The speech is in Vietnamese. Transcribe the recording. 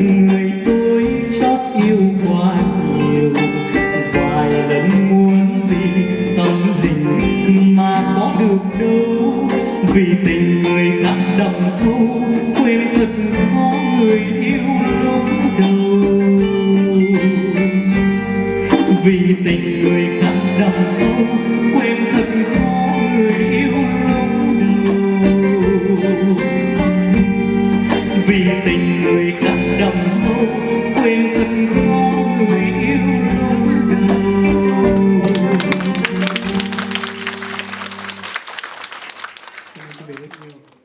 tình người tôi chót yêu quá nhiều, vài lần muốn vì tâm tình mà có được đâu, vì tình người khác đậm sâu quên thật khó người yêu lúc đầu, vì tình người khác đậm sâu quên thật khó người yêu lúc đầu, vì tình người khác đậm sâu quên thật khó người yêu lúc đầu.